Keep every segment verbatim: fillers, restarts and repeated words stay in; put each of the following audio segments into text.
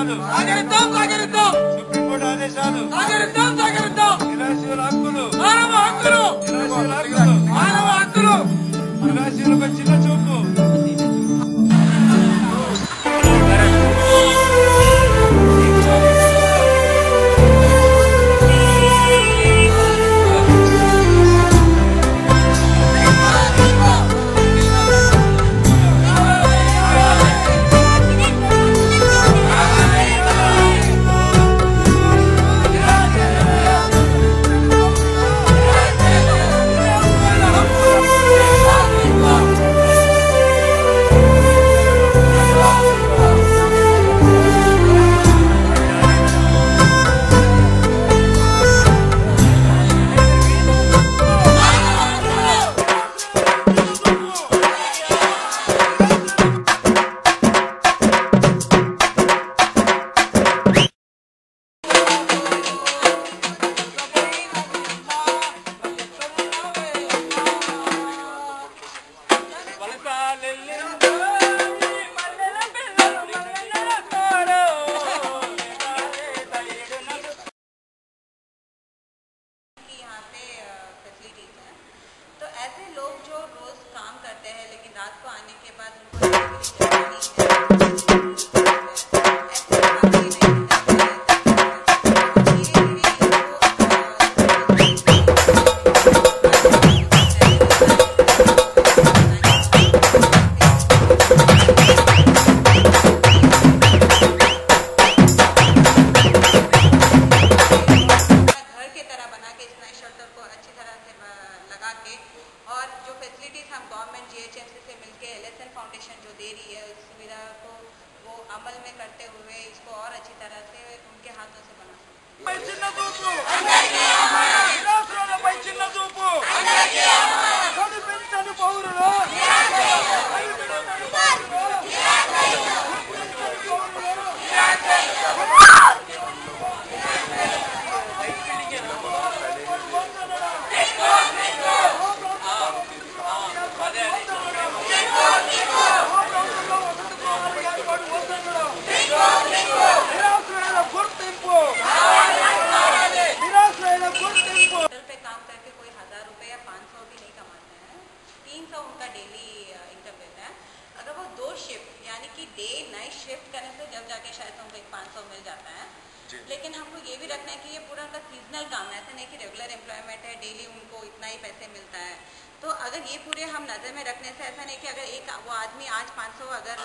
ఆదేశాలు సాగరిద్దాం సాగరిద్దాం సుప్రీంకోర్టు ఆదేశాలు సాగరిద్దాం సాగరిద్దాం నిరాశ్రయుల హక్కులు మానవ హక్కులు నిరాశ్రయుల హక్కులు మానవ హక్కులు నిరాశ్రయులపై చిన్న చూపు तो ऐसे लोग जो रोज काम करते हैं लेकिन रात को आने के बाद उनको और जो फैसिलिटीज हम गवर्नमेंट जीएचएमसी से मिलके एलएसएन फाउंडेशन जो दे रही है उस सुविधा को वो अमल में करते हुए इसको और अच्छी तरह से उनके हाथों से बना उनका डेली इनकम रहता है। अगर वो दो शिफ्ट यानी कि डे नाइट शिफ्ट करने से जब जाके शायद उनको एक पाँच सौ मिल जाता है, लेकिन हमको ये भी रखना है कि ये पूरा उनका सीजनल काम है, ऐसा नहीं कि रेगुलर एम्प्लॉयमेंट है डेली उनको इतना ही पैसे मिलता है। तो अगर ये पूरे हम नज़र में रखने से ऐसा नहीं कि अगर एक वो आदमी आज पाँच सौ अगर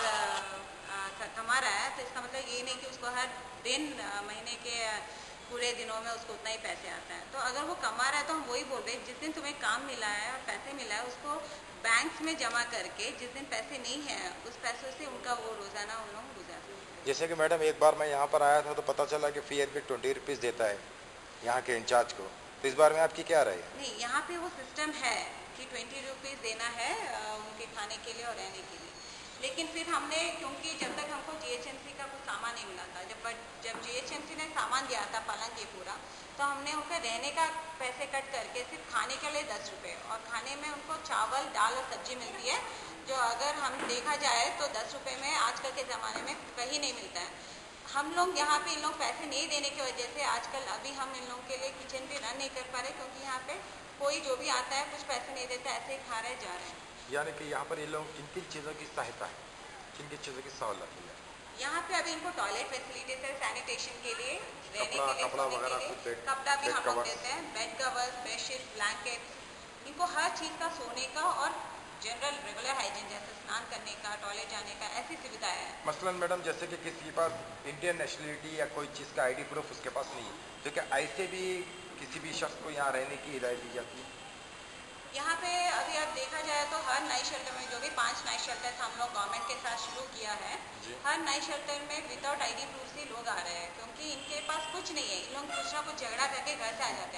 कमा रहा है तो इसका मतलब ये नहीं कि उसको हर दिन महीने के पूरे दिनों में उसको उतना ही पैसे आता है। तो अगर वो कमा रहा है तो हम वही बोल रहे हैं जिस दिन तुम्हें काम मिला है और पैसे मिला है उसको बैंक्स में जमा करके, जिस दिन पैसे नहीं है उस पैसों से उनका वो रोजाना उन लोग गुजारते हैं। जैसे कि मैडम एक बार मैं यहाँ पर आया था तो पता चला कि फी भी ट्वेंटी रुपीज़ देता है यहाँ के इंचार्ज को, तो इस बारे में आपकी क्या राय है? नहीं, यहाँ पे वो सिस्टम है कि ट्वेंटी रुपीज़ देना है उनके खाने के लिए और रहने के लिए, लेकिन फिर हमने क्योंकि जब तक हमको जीएचएमसी का कुछ सामान नहीं मिला था, जब जब जीएचएमसी ने सामान दिया था पलंग ये पूरा, तो हमने उनके रहने का पैसे कट करके सिर्फ खाने के लिए दस रुपये और खाने में उनको चावल दाल और सब्जी मिलती है, जो अगर हम देखा जाए तो दस रुपये में आजकल के ज़माने में कहीं नहीं मिलता है। हम लोग यहाँ पे इन लोग पैसे नहीं देने की वजह से आजकल अभी हम इन लोगों के लिए किचन भी रन नहीं कर पा रहे, क्योंकि यहाँ पे कोई जो भी आता है कुछ पैसे नहीं देता, ऐसे ही खा रहे जा रहे हैं। यानी कि यहाँ पर ये लोग किन किन चीज़ों की सहायता है, किन किन चीज़ों की सहूलत है? यहाँ पे अभी इनको टॉयलेट फैसिलिटीज है, सैनिटेशन के लिए, रहने के लिए, कपड़ा वगैरह, कपड़ा भी हम लोग देते हैं, बेड कवर्स, बेडशीट, ब्लैंकेट, इनको हर चीज़ का सोने का और जनरल रेगुलर हाइजीन जैसे स्नान करने का, टॉयलेट जाने का, ऐसी सुविधाएं है। मसलन मैडम जैसे कि किसी के पास इंडियन नेशनलिटी या कोई चीज़ का आईडी प्रूफ उसके पास नहीं है, तो क्या ऐसे भी किसी भी शख्स को यहाँ रहने की हिदायत दी जाती है? यहाँ पे अभी अब देखा जाए तो हर नाइट शेल्टर में जो भी पांच नाइट शेल्टर हम लोग गवर्नमेंट के साथ शुरू किया है, हर नाइट शेल्टर में विदाउट आईडी प्रूफ से लोग आ रहे हैं, क्योंकि इनके पास कुछ नहीं है, इन लोग कुछ ना कुछ झगड़ा करके घर से आ जाते हैं।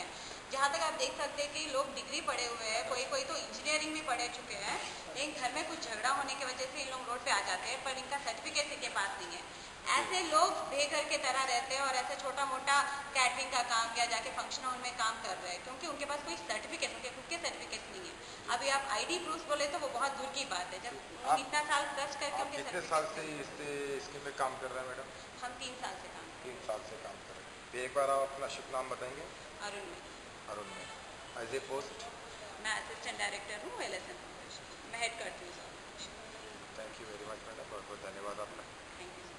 जहाँ तक आप देख सकते हैं कि लोग डिग्री पढ़े हुए हैं, कोई कोई तो इंजीनियरिंग भी पढ़े चुके हैं, लेकिन घर में कुछ झगड़ा होने की वजह से इन लोग रोड पे आ जाते हैं, पर इनका सर्टिफिकेट इनके पास नहीं है। ऐसे लोग बेघर के तरह रहते हैं और ऐसे छोटा मोटा कैटरिंग का काम या जाके फंक्शन हॉल में काम कर रहे हैं, क्योंकि उनके पास कोई सर्टिफिकेट, उनके खुद के सर्टिफिकेट नहीं है। अभी आप आईडी प्रूफ बोले तो वो बहुत दूर की बात है, जब इतना साल कष्ट करके उनके कितने साल से इससे स्कीम में काम कर रहे हैं मैडम? हम तीन साल से काम तीन साल से काम कर रहे हैं। एक बार आप अपना शुभ नाम बताएंगे? अरुण में अरुण में एज ए पोस्ट? मैं असिस्टेंट डायरेक्टर हूँ एल एस एन फाउंडेशन, मैं हेड करती हूँ। Thank you very much madam, बहुत बहुत धन्यवाद आपका। Thank you.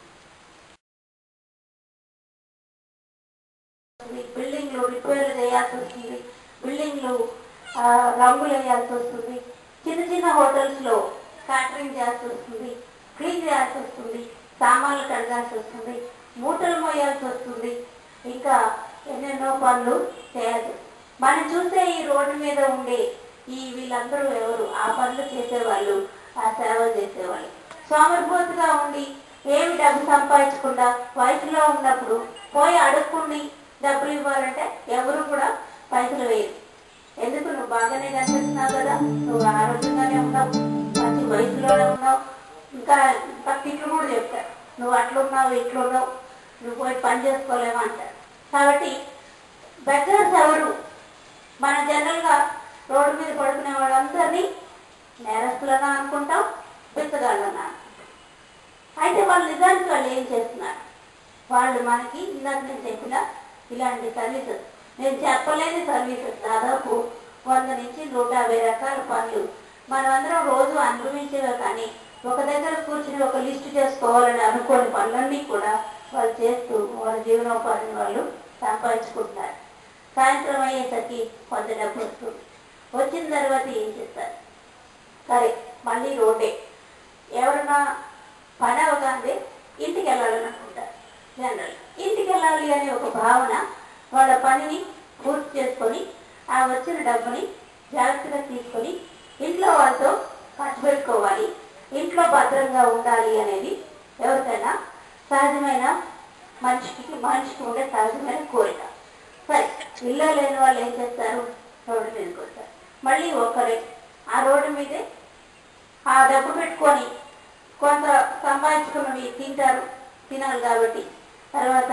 బిల్డింగ్ లో రిపేర్ చేయాల్సి వస్తుంది, బిల్డింగ్ లో రంగులు వేయాల్సి వస్తుంది, చిన్న చిన్న హోటల్స్ లో క్యాటరింగ్ చేయాల్సి వస్తుంది, క్లీన్ చేయాల్సి వస్తుంది, సామాన్లు కడగాల్సి వస్తుంది, మూటలు మోయాల్సి వస్తుంది, ఇంకా ఎన్నెన్నో పనులు చేయాల్సి. మనం చూస్తే ఈ రోడ్డు మీద ఉండే ఈ వీళ్ళందరూ ఎవరు? ఆ పనులు చేసేవాళ్ళు, ఆ సేవలు చేసేవాళ్ళు. సోమరిపోతుగా ఉండి ఏమి డబ్బు సంపాదించకుండా వయసులో ఉన్నప్పుడు పోయి అడుక్కుని డబ్బులు ఇవ్వాలంటే ఎవరు కూడా పైసలు వేయరు. ఎందుకు? నువ్వు బాగానే కనిపిస్తున్నావు కదా, నువ్వు ఆరోగ్యంగానే ఉన్నావు, మంచి వయసులోనే ఉన్నావు, ఇంకా ఇంకా తిట్లు కూడా చెప్తారు, నువ్వు అట్లున్నావు ఇట్లున్నావు, నువ్వు పోయి పని చేసుకోలేవు అంటారు. కాబట్టి బెటర్స్ ఎవరు? మన జనరల్గా రోడ్డు మీద పడుకునే వాళ్ళందరినీ నేరస్తులనా అనుకుంటాం, బిచ్చగాళ్ళనా. అయితే వాళ్ళు నిజానికి వాళ్ళు ఏం చేస్తున్నారు? వాళ్ళు మనకి ఇందాక నేను చెప్పిన ఇలాంటి సర్వీసెస్, నేను చెప్పలేని సర్వీసెస్ దాదాపు వంద నుంచి నూట యాభై రకాల పనులు మనమందరం రోజు అనుభవించేవే. కానీ ఒక దగ్గర కూర్చుని ఒక లిస్టు చేసుకోవాలని అనుకోని పనులన్నీ కూడా వాళ్ళు చేస్తూ వాళ్ళ జీవనోపాధిని వాళ్ళు సంపాదించుకుంటున్నారు. సాయంత్రం అయ్యేసరికి కొంత డబ్బు వస్తుంది, వచ్చిన తర్వాత ఏం చేస్తారు? సరే మళ్ళీ రోడ్డే. ఎవరన్నా పని అవగానే ఇంటికి వెళ్ళాలని అనుకుంటారు. జనరల్ ఇంటికి వెళ్ళాలి అనే ఒక భావన వాళ్ళ పనిని పూర్తి చేసుకొని ఆ వచ్చిన డబ్బుని జాగ్రత్తగా తీసుకొని ఇంట్లో వాళ్ళతో ఖర్చు పెట్టుకోవాలి, ఇంట్లో భద్రంగా ఉండాలి అనేది ఎవరికైనా సహజమైన మనిషికి మనిషికి ఉండే సహజమైన కోరిక. సరే ఇల్లు లేని వాళ్ళు ఏం చేస్తారు? రోడ్డు మీదకి వస్తారు. మళ్ళీ ఒకరే ఆ రోడ్డు మీదే ఆ డబ్బు పెట్టుకొని కొంత సంపాదించుకున్నవి తింటారు, తినాలి కాబట్టి. తర్వాత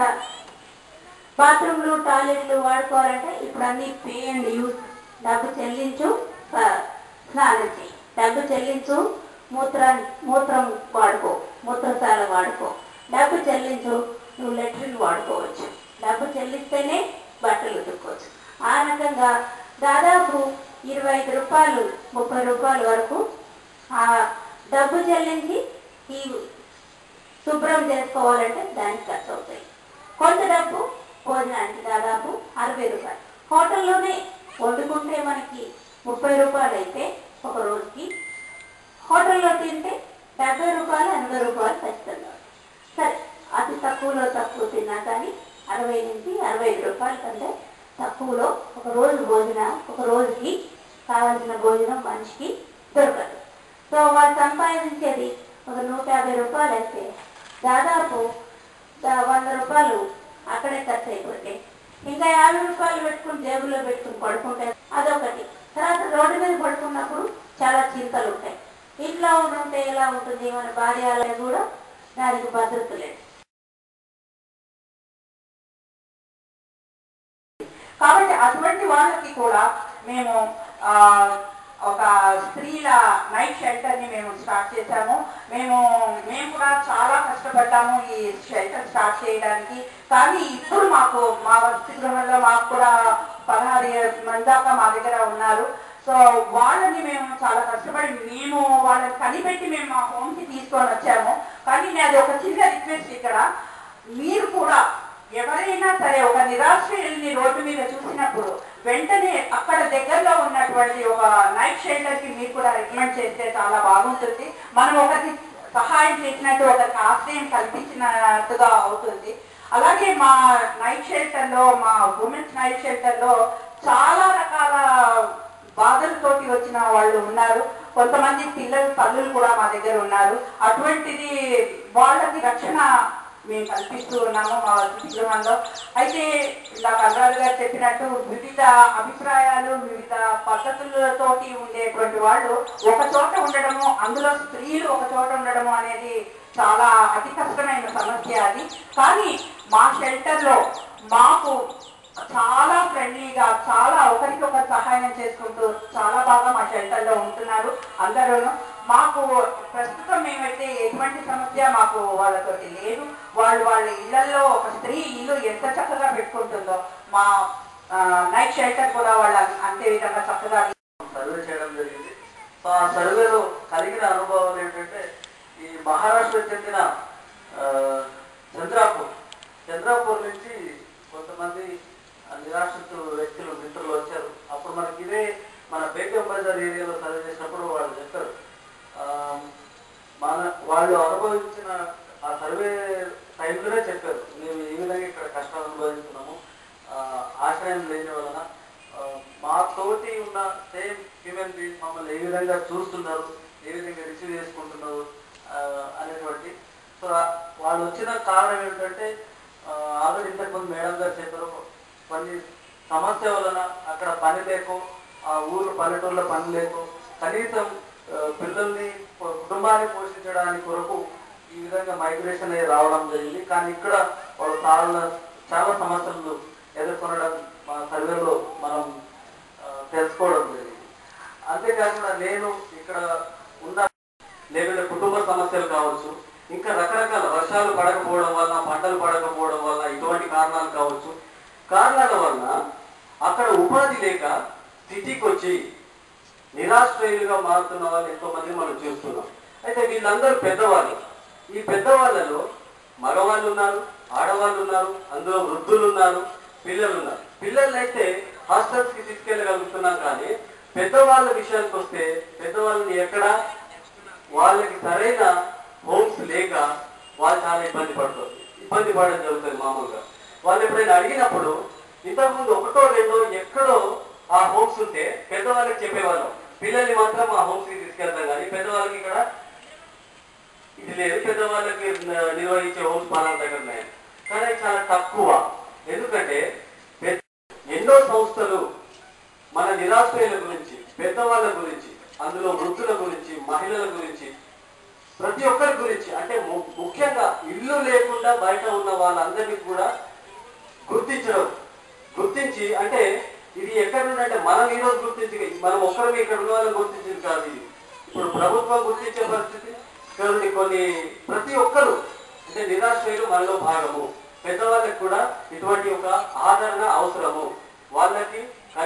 బాత్రూమ్లు టాయిలెట్లు వాడుకోవాలంటే ఇప్పుడు అన్ని పే అండ్ యూజ్, డబ్బు చెల్లించు స్నానం చేయి, డబ్బు చెల్లించు మూత్రాన్ని మూత్రం వాడుకో, మూత్రశాల వాడుకో, డబ్బు చెల్లించు నువ్వు లెట్రిన్ వాడుకోవచ్చు, డబ్బు చెల్లిస్తేనే బట్టలు ఉతుక్కోవచ్చు. ఆ రకంగా దాదాపు ఇరవై ఐదు రూపాయలు ముప్పై రూపాయల వరకు ఆ డబ్బు చెల్లించి ఈ శుభ్రం చేసుకోవాలంటే దానికి ఖర్చు అవుతాయి. కొంత డబ్బు భోజనానికి దాదాపు అరవై రూపాయలు. హోటల్లోనే వండుకుంటే మనకి ముప్పై రూపాయలు అయితే ఒక రోజుకి, హోటల్లో తింటే డెబ్బై రూపాయలు ఎనభై రూపాయలు ఖచ్చితంగా. సరే అతి తక్కువలో తక్కువ తిన్నా కానీ అరవై నుంచి అరవై ఐదు రూపాయల కంటే తక్కువలో ఒక రోజు భోజనం, ఒక రోజుకి కావాల్సిన భోజనం మనిషికి దొరకదు. సో వాళ్ళు సంపాదించేది ఒక నూట యాభై రూపాయలు అయితే దాదాపు వంద రూపాయలు అక్కడే ఖర్చు అయిపోతాయి. ఇంకా యాభై రూపాయలు పెట్టుకుని జేబులో పెట్టుకుని పడుకుంటే అదొకటి. తర్వాత రోడ్డు మీద పడుకున్నప్పుడు చాలా చింతలు ఉంటాయి. ఇంట్లో ఉంటే ఎలా ఉంటుంది? మన భార్య కూడా దానికి భద్రత లేదు. కాబట్టి అటువంటి వాళ్ళకి కూడా మేము ఒక స్త్రీల నైట్ షెల్టర్ని మేము స్టార్ట్ చేశాము. మేము మేము కూడా చాలా కష్టపడ్డాము ఈ షెల్టర్ స్టార్ట్ చేయడానికి. కానీ ఇప్పుడు మాకు మా వసతి గృహంలో మాకు కూడా పదహారు మంది దాకా మా దగ్గర ఉన్నారు. సో వాళ్ళని మేము చాలా కష్టపడి మేము వాళ్ళని కనిపెట్టి మేము మా హోమ్కి తీసుకొని వచ్చాము. కానీ అది ఒక చిన్న రిక్వెస్ట్, ఇక్కడ మీరు కూడా ఎవరైనా సరే ఒక నిరాశ్రయుల్ని రోడ్డు మీద చూసినప్పుడు వెంటనే అక్కడ దగ్గరలో ఉన్నటువంటి ఒక నైట్ షెల్టర్ కి మీరు కూడా రికమెండ్ చేస్తే చాలా బాగుంటుంది. మనం ఒకరికి సహాయం చేసినట్టు ఒకరికి ఆశ్రయం కల్పించినట్టుగా అవుతుంది. అలాగే మా నైట్ షెల్టర్లో, మా ఉమెన్స్ నైట్ షెల్టర్లో చాలా రకాల బాధలతోటి వచ్చిన వాళ్ళు ఉన్నారు. కొంతమంది పిల్లలు తల్లులు కూడా మా దగ్గర ఉన్నారు. అటువంటిది వాళ్ళకి రక్షణ మేము కల్పిస్తూ ఉన్నాము మా వసతి గృహంలో. అయితే ఇలా కర్రాలు గారు చెప్పినట్టు వివిధ అభిప్రాయాలు వివిధ పద్ధతులతోటి ఉండేటువంటి వాళ్ళు ఒక చోట ఉండడము, అందులో స్త్రీలు ఒక చోట ఉండడము అనేది చాలా అతి కష్టమైన సమస్య అది. కానీ మా షెల్టర్లో మాకు చాలా ఫ్రెండ్లీగా, చాలా ఒకరికొకరు సహాయం చేసుకుంటూ చాలా బాగా మా షెల్టర్లో ఉంటున్నారు అందరూ. మాకు ప్రస్తుతం మేమైతే ఎటువంటి సమస్య మాకు వాళ్ళతోటి లేదు. వాళ్ళు వాళ్ళ ఇళ్లలో ఒక స్త్రీ ఇల్లు ఎంత చక్కగా పెట్టుకుంటుందో మా నైట్ షెల్టర్ కూడా వాళ్ళు అంతే విధంగా చక్కగా సర్వే చేయడం జరిగింది. సో ఆ సర్వేలో కలిగిన అనుభవాలు ఏంటంటే, ఈ మహారాష్ట్రకు చెందిన చంద్రాపూర్ చంద్రాపూర్ నుంచి కొంతమంది నిరాశ్రిత వ్యక్తులు మిత్రులు వచ్చారు. అప్పుడు మనకి ఇదే మన బేగం బజార్ ఏరియాలో సర్వే చేసినప్పుడు వాళ్ళు చెప్పారు, మన వాళ్ళు అనుభవించిన ఆ సర్వే టైంలోనే చెప్పారు, మేము ఈ విధంగా ఇక్కడ కష్టాలు అనుభవిస్తున్నాము, ఆశ్రయం లేని వలన మా తోటి ఉన్న సేమ్ హ్యూమన్ బీయింగ్స్ మమ్మల్ని ఏ విధంగా చూస్తున్నారు, ఏ విధంగా రిసీవ్ చేసుకుంటున్నారు అనేటువంటి. సో వాళ్ళు వచ్చిన కారణం ఏంటంటే, ఆల్రెడీ ఇంతకుముందు మేడం గారు చెప్పారు, కొన్ని సమస్య వలన అక్కడ పని లేకో, ఆ ఊరు పల్లెటూరులో పని లేకో, కనీసం పిల్లల్ని కుటుంబాన్ని పోషించడానికి కొరకు ఈ విధంగా మైగ్రేషన్ అయ్యి రావడం జరిగింది. కానీ ఇక్కడ వాళ్ళు చాలా చాలా సమస్యలు ఎదుర్కొనడం మా సర్వేలో మనం తెలుసుకోవడం జరిగింది. అంతేకాకుండా నేను ఇక్కడ ఉన్న లేకుంటే కుటుంబ సమస్యలు కావచ్చు, ఇంకా రకరకాల వర్షాలు పడకపోవడం వల్ల, పంటలు పడకపోవడం వల్ల, ఇటువంటి కారణాలు కావచ్చు. కారణాల వల్ల అక్కడ ఉపాధి లేక సిటీకి వచ్చి నిరాశ్రయులుగా మారుతున్న వాళ్ళు ఎంతో మంది మనం చూస్తున్నాం. అయితే వీళ్ళందరూ పెద్దవాళ్ళు. ఈ పెద్దవాళ్ళలో మగవాళ్ళు ఉన్నారు, ఆడవాళ్ళు ఉన్నారు, అందులో వృద్ధులు ఉన్నారు, పిల్లలు ఉన్నారు. పిల్లలు అయితే హాస్టల్స్ కి తీసుకెళ్ళగలుగుతున్నాం. కానీ పెద్దవాళ్ళ విషయానికి వస్తే పెద్దవాళ్ళని ఎక్కడ వాళ్ళకి సరైన హోమ్స్ లేక వాళ్ళు చాలా ఇబ్బంది పడుతుంది ఇబ్బంది పడడం జరుగుతుంది. మామూలుగా వాళ్ళు ఎప్పుడైనా అడిగినప్పుడు ఇంతకుముందు ఒకటో రెండో ఎక్కడో ఆ హోమ్స్ ఉంటే పెద్దవాళ్ళకి చెప్పేవాళ్ళం, పిల్లల్ని మాత్రం ఆ హోమ్స్ కి తీసుకెళ్తాం, కానీ పెద్దవాళ్ళకి ఇక్కడ ఇది లేదు, పెద్దవాళ్ళకి నిర్వహించే హోమ్స్ పాలన దగ్గర ఉన్నాయి. కానీ చాలా తక్కువ. ఎందుకంటే ఎన్నో సంస్థలు మన నిరాశ్రయుల గురించి, పెద్దవాళ్ళ గురించి, అందులో వృద్ధుల గురించి, మహిళల గురించి, ప్రతి ఒక్కరి గురించి, అంటే ముఖ్యంగా ఇల్లు లేకుండా బయట ఉన్న వాళ్ళందరినీ కూడా గుర్తించడం, గుర్తించి అంటే ఇది ఎక్కడ ఉందంటే మనం ఈరోజు గుర్తించి, మనం ఒక్కరిని ఇక్కడ ఉన్న వాళ్ళని గుర్తించింది కాదు. ఇది ఇప్పుడు ప్రభుత్వం గుర్తించే పరిస్థితి ఇక్కడ ఉండి కొన్ని ప్రతి ఒక్కరు అంటే నిరాశ్రయులు మనలో భాగము. పెద్దవాళ్ళకి కూడా ఇటువంటి ఒక ఆదరణ అవసరము, వాళ్ళకి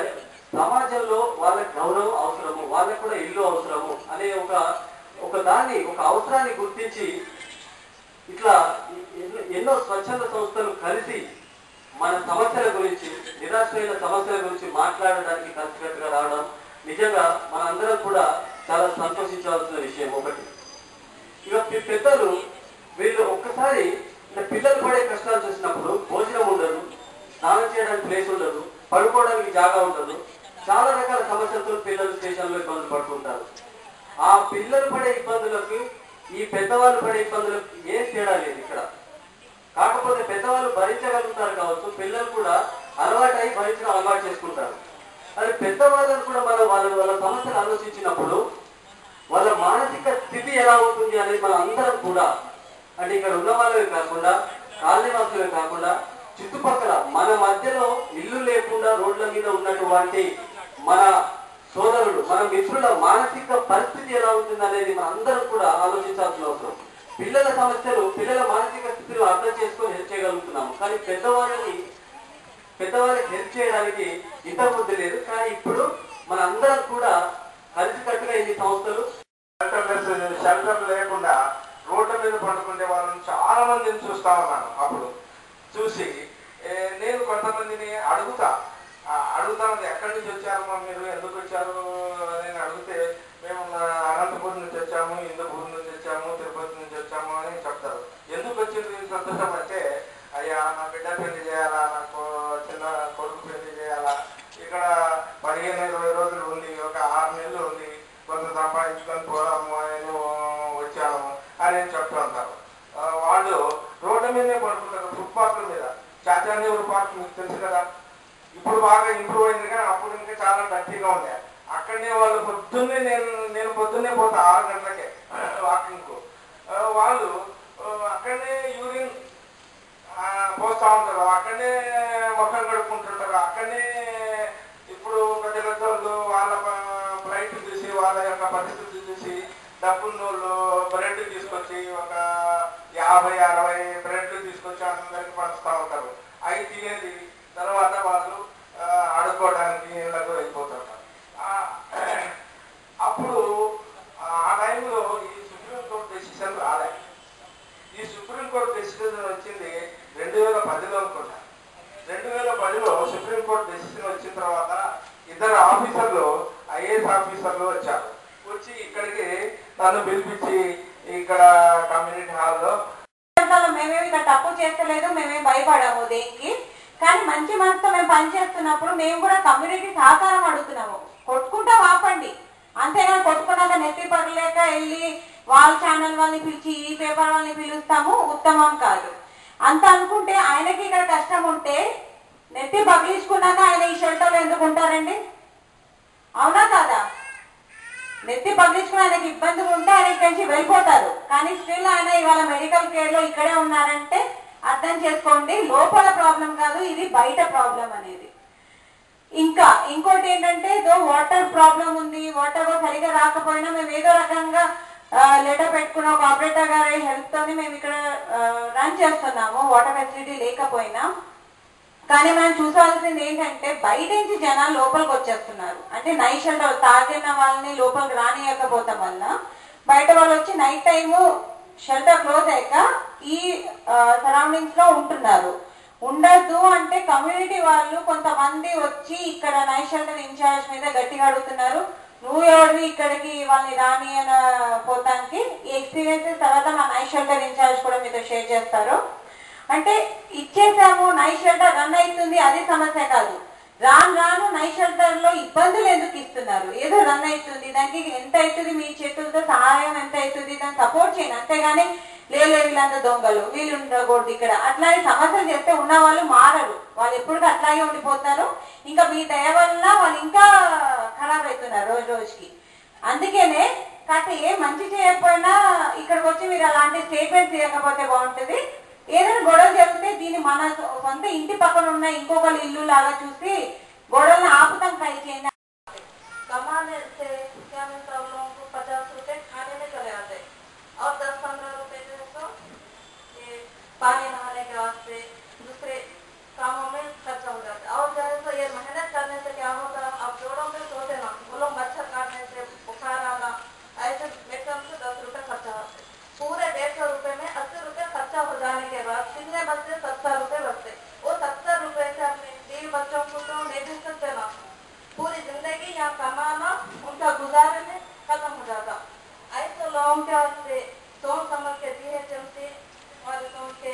సమాజంలో వాళ్ళకి గౌరవం అవసరము, వాళ్ళకి కూడా ఇల్లు అవసరము అనే ఒక ఒక దాన్ని ఒక అవసరాన్ని గుర్తించి ఇట్లా ఎన్నో స్వచ్ఛంద సంస్థలు కలిసి మన సమస్యల గురించి, నిరాశ్రయుల సమస్యల గురించి మాట్లాడడానికి కలిసికట్టుగా రావడం నిజంగా మనందరం కూడా చాలా సంతోషించాల్సిన విషయం. ఒకటి ఇక పెద్దలు వీళ్ళు ఒక్కసారి పిల్లలు పడే కష్టాలు చూసినప్పుడు భోజనం ఉండదు, స్నానం చేయడానికి ప్లేస్ ఉండదు, పడుకోవడానికి జాగా ఉండదు, చాలా రకాల సమస్యలతో పిల్లలు స్టేషన్లో ఇబ్బందులు పడుతుంటారు. ఆ పిల్లలు పడే ఇబ్బందులకి ఈ పెద్దవాళ్ళు పడే ఇబ్బందులకు ఏం తేడా లేదు ఇక్కడ. కాకపోతే పెద్దవాళ్ళు భరించగలుగుతారు కావచ్చు, పిల్లలు కూడా అలవాటు అయి భరించడం అలవాటు చేసుకుంటారు. అది పెద్దవాళ్ళని కూడా మనం వాళ్ళ వాళ్ళ సమస్యలు ఆలోచించినప్పుడు వాళ్ళ మానసిక స్థితి ఎలా ఉంటుంది అనేది మనం అందరం కూడా, అంటే ఇక్కడ ఉన్న వాళ్ళే కాకుండా, కాలనీవాసులే కాకుండా, చుట్టుపక్కల మన మధ్యలో ఇల్లు లేకుండా రోడ్ల మీద ఉన్నటువంటి మన సోదరులు, మన మిత్రుల మానసిక పరిస్థితి ఎలా ఉంటుంది అనేది మన అందరం కూడా ఆలోచించాల్సిన అవసరం. పిల్లల సమస్యలు, పిల్లల మానసిక స్థితిని అర్థం చేసుకొని హెల్ప్ చేయగలుగుతున్నాము, కానీ పెద్దవాళ్ళని పెద్దవాళ్ళకి హెల్ప్ చేయడానికి ఇంతకుముందు లేదు. కానీ ఇప్పుడు మన అందరం కూడా కలిసికట్టుగా ఇన్ని సంస్థలు షెల్టర్ లేకుండా రోడ్ల మీద పడుకునే వాళ్ళని చాలా మందిని చూస్తా ఉన్నాను. అప్పుడు చూసి నేను కొంతమందిని అడుగుతా అడుగుతాను ఎక్కడి నుంచి వచ్చారమ్మా మీరు, ఎందుకు వచ్చారు అని అడిగితే మేము అనంతపురం నుంచి వచ్చాము, ఇందుపూర్ నుంచి వచ్చాము, తిరుపతి నుంచి వచ్చాము అని చెప్తారు. ఎందుకు వచ్చింది సంతోషం అంటే, అయ్యా నా బిడ్డ పెళ్లి చేయాలా, నాకు చిన్న కొడుకు పెళ్లి చేయాలా, ఇక్కడ పదిహేను ఇరవై రోజులు ఉంది, ఒక ఆరు నెలలు ఉంది, కొంత సంపాదించుకొని పోదాము అని వచ్చాము అని చెప్తూ ఉంటారు. వాళ్ళు రోడ్డు మీద రాజధాని నెహ్రూ పార్క్ మీకు తెలుసు కదా, ఇప్పుడు బాగా ఇంప్రూవ్ అయింది కానీ అప్పుడు ఇంకా చాలా డర్టీగా ఉండే. అక్కడనే వాళ్ళు పొద్దున్నే నేను నేను పొద్దున్నే పోతా ఆరు గంటలకే వాకింగ్కు. వాళ్ళు అక్కడనే యూరిన్ పోస్తూ ఉంటారు, అక్కడనే మొక్కలు కడుక్కుంటుంటారు, అక్కడనే ఇప్పుడు పెద్ద పెద్ద వాళ్ళు వాళ్ళ ఫ్లైట్ చూసి వాళ్ళ యొక్క పరిస్థితి చూసి డబ్బున్నోళ్ళు బ్రెడ్ తీసుకొచ్చి ఒక యాభై అరవై బ్రెడ్లు తీసుకొచ్చి అందరికి పంచుతూ ఉంటారు. అవి తినేది తర్వాత వాళ్ళు ఆడుకోవడానికి ఇళ్ళకు వెళ్ళిపోతుంటారు. అప్పుడు ఆ టైంలో ఈ సుప్రీంకోర్టు డెసిషన్ రాలే. ఈ సుప్రీంకోర్టు డెసిషన్ వచ్చింది రెండు వేల పదిలో అనుకుంటా. రెండు వేల పదిలో సుప్రీంకోర్టు డెసిషన్ వచ్చిన తర్వాత ఇద్దరు ఆఫీసర్లు ఐఏఎస్ ఆఫీసర్లు వచ్చారు. వచ్చి ఇక్కడికి నన్ను పిలిపించి ఇక్కడ కమ్యూనిటీ హాల్లో మేమేమి ఇక్కడ తప్పు చేస్తలేదు, మేమేం భయపడాము దేనికి, కానీ మంచి మనసుతో మేము పనిచేస్తున్నప్పుడు మేము కూడా కమ్యూనిటీ సహకారం అడుగుతున్నాము. కొట్టుకుంటా ఆపండి, అంతేగాని కొట్టుకున్నాక నెత్తి పడలేక వెళ్ళి వాళ్ళ ఛానల్ వాళ్ళని పిలిచి ఈ పేపర్ వాళ్ళని పిలుస్తాము, ఉత్తమం కాదు. అంత అనుకుంటే ఆయనకి ఇక్కడ కష్టం ఉంటే నెత్తి పగిలించుకున్నాక ఆయన ఈ షెల్టర్లో ఎందుకు ఉంటారండి? అవునా కాదా? నెత్తి పగిలించుకుని ఆయనకి ఇబ్బందులు ఉంటే ఆయన ఇక్కడి నుంచి వెళ్ళిపోతారు, కానీ స్టిల్ ఆయన ఇవాళ మెడికల్ కేర్ లో ఇక్కడే ఉన్నారంటే అర్థం చేసుకోండి, లోపల ప్రాబ్లం కాదు, ఇది బయట ప్రాబ్లం అనేది. ఇంకా ఇంకోటి ఏంటంటే ఏదో వాటర్ ప్రాబ్లం ఉంది, వాటర్ సరిగా రాకపోయినా మేము ఏదో రకంగా లెటర్ పెట్టుకున్న ఒక ఆపరేటర్ గారి హెల్ప్ తోని మేము ఇక్కడ రన్ చేస్తున్నాము వాటర్ ఫెసిలిటీ లేకపోయినా. కానీ మనం చూసాల్సింది ఏంటంటే బయట నుంచి జనాలు లోపలికి వచ్చేస్తున్నారు. అంటే నైట్ షెల్టర్ తాగిన వాళ్ళని లోపలికి రానియకపోవటం వల్ల బయట వాళ్ళు వచ్చి నైట్ టైము షెల్టర్ క్లోజ్ అయ్యాక ఈ సరౌండింగ్స్ లో ఉంటున్నారు. ఉండద్దు అంటే కమ్యూనిటీ వాళ్ళు కొంతమంది వచ్చి ఇక్కడ నైట్ షెల్టర్ ఇన్ఛార్జ్ మీద గట్టిగా అడుగుతున్నారు, నువ్వు ఎవరివి ఇక్కడికి వాళ్ళని రాని అని పోతానికి. ఈ ఎక్స్పీరియన్సెస్ తర్వాత మా నైట్ షెల్టర్ ఇన్ఛార్జ్ కూడా మీతో షేర్ చేస్తారు. అంటే ఇచ్చేసాము నైట్ షెల్టర్ రన్ అవుతుంది, అది సమస్య కాదు. రాను రాను నైట్ షెల్టర్ లో ఇబ్బందులు ఎందుకు ఇస్తున్నారు? ఏదో రన్ అవుతుంది, దానికి ఎంత అవుతుంది, మీ చేతులతో సహాయం ఎంత అవుతుంది, దాన్ని సపోర్ట్ చేయండి. అంతేగాని లేదు వీళ్ళంతా దొంగలు, వీళ్ళు ఉండకూడదు ఇక్కడ అట్లాగే సమస్యలు చేస్తే ఉన్న వాళ్ళు మారరు, వాళ్ళు ఎప్పుడు అట్లాగే ఉండిపోతారు. ఇంకా మీ దయ వల్ల వాళ్ళు ఇంకా ఖరాబ్ అవుతున్నారు రోజు రోజుకి. అందుకనే కాకపోతే ఏ మంచి చేయకపోయినా ఇక్కడికి వచ్చి మీరు అలాంటి స్టేట్మెంట్స్ ఇవ్వకపోతే బాగుంటుంది. ఏదైనా గొడవ జరిగితే దీన్ని మన సొంత ఇంటి పక్కన ఉన్న ఇంకొకరు ఇల్లు లాగా చూసి గొడవలను ఆపుతాం ట్రై చేయండి. कमाने से क्या मिलता है, लोगों को पचास रुपए खाने में चले आते और दस पंद्रह रुपए जो है तो ये पानी नहाने के वास्ते दूसरे कामों में खर्चा हो जाता है। और जो है तो ये मेहनत करने से क्या होता है, आप जोड़ों में सोते ना, वो लोग मच्छर काटने से बुखार आना ऐसे मैक्सिमम से दस रुपए खर्चा होते, पूरे डेढ़ सौ रुपए में अस्सी रुपए खर्चा हो जाने के बाद कितने बचते? सत्तर रुपए बचते। वो सत्तर रुपए से अपने तीन बच्चों को तो नहीं दे सकते ना, पूरी जिंदगी यहाँ कमाना उनका गुजारे में खत्म हो जाता। ऐसे लोगों के वास्ते सोच समझ के धीरे चलते और उनके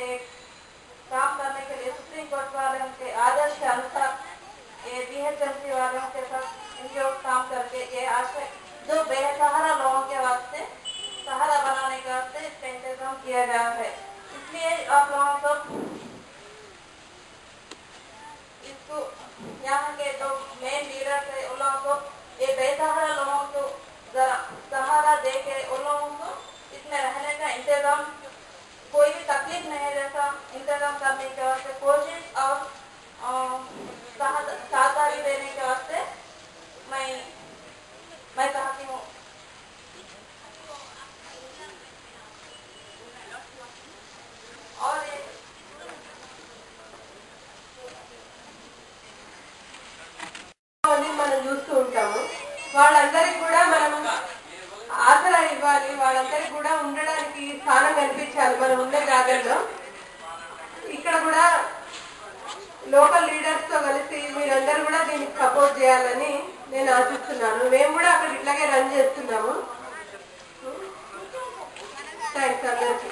काम करने के लिए सुप्रीम कोर्ट वाले उनके आदर्श के अनुसार ये बीएचएमसी वाले के साथ इनके काम करके ये आश्रय जो बेसहारा लोगों के वास्ते सहारा बनाने के वास्ते इसका इंतजाम किया गया है। इसलिए आप लोगों को इसको यहाँ के जो मेन लीडर थे उन लोगों को ये बेसहारा लोगों को जरा सहारा दे के उन लोगों को इसमें रहने का इंतजाम, कोई भी तकलीफ नहीं जैसा इंतजाम करने के वास्ते कोशिश और साझेदारी देने के वास्ते मैं मैं चाहती हूँ। और మనం చూస్తూ ఉంటాము, వాళ్ళందరికీ కూడా మనం ఆసరా ఇవ్వాలి, వాళ్ళందరికీ కూడా ఉండడానికి స్థానం కల్పించాలి మనం ఉండే జాగ్రత్తలో. ఇక్కడ కూడా లోకల్ లీడర్స్ తో కలిసి మీరందరూ కూడా దీనికి సపోర్ట్ చేయాలని నేను ఆశిస్తున్నాను. మేము కూడా అక్కడ ఇట్లాగే రన్ చేస్తున్నాము. థ్యాంక్స్ అందరికీ.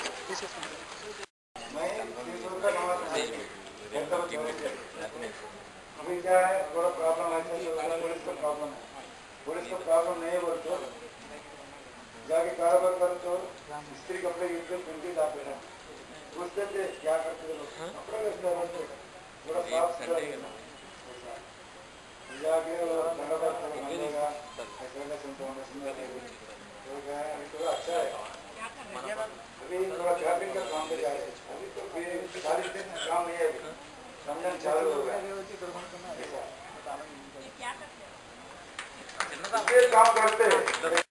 अभी क्या है, थोड़ा प्रॉब्लम है, पुलिस का प्रॉब्लम है, पुलिस का प्रॉब्लम नहीं हो तो जाके कारोबार करो तो स्त्री कपड़े यूज कर उनके लाभ लेना, उससे क्या करते हैं लोग कपड़े थोड़ा साफ सुथरा जाके धन्यवाद मिलेगा ऐसा संतोष सुंदर तो क्या है अभी थोड़ा अच्छा है अभी थोड़ा कैबिन का काम पे जा रहे हैं अभी तो फिर चालीस दिन काम नहीं है अभी रमजान चालू हो गया ये काम करते हैं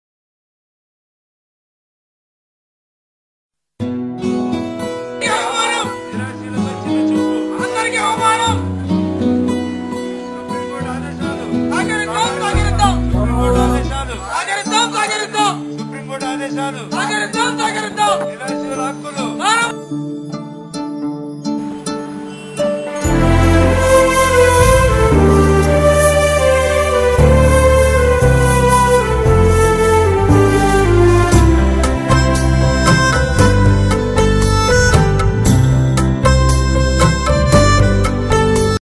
నిరాశీలపై చిన్న చూపు అందరికీ అవమానం సుప్రీంకోర్టు ఆదేశాలు సహకరిద్దాం సహకరిద్దాం సుప్రీంకోర్టు ఆదేశాలు సహకరిద్దాం సహకరిద్దాం సుప్రీంకోర్టు ఆదేశాలు సహకరిద్దాం సహకరిద్దాం